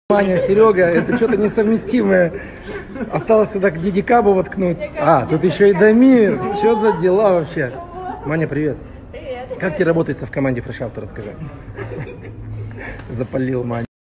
Маня, Серега, это что-то несовместимое. Осталось сюда к Диди Кабу воткнуть. А, тут еще и Дамир. Что за дела вообще? Маня, привет. Привет. Как тебе работается в команде Fresh Auto, расскажи. Запалил Маня.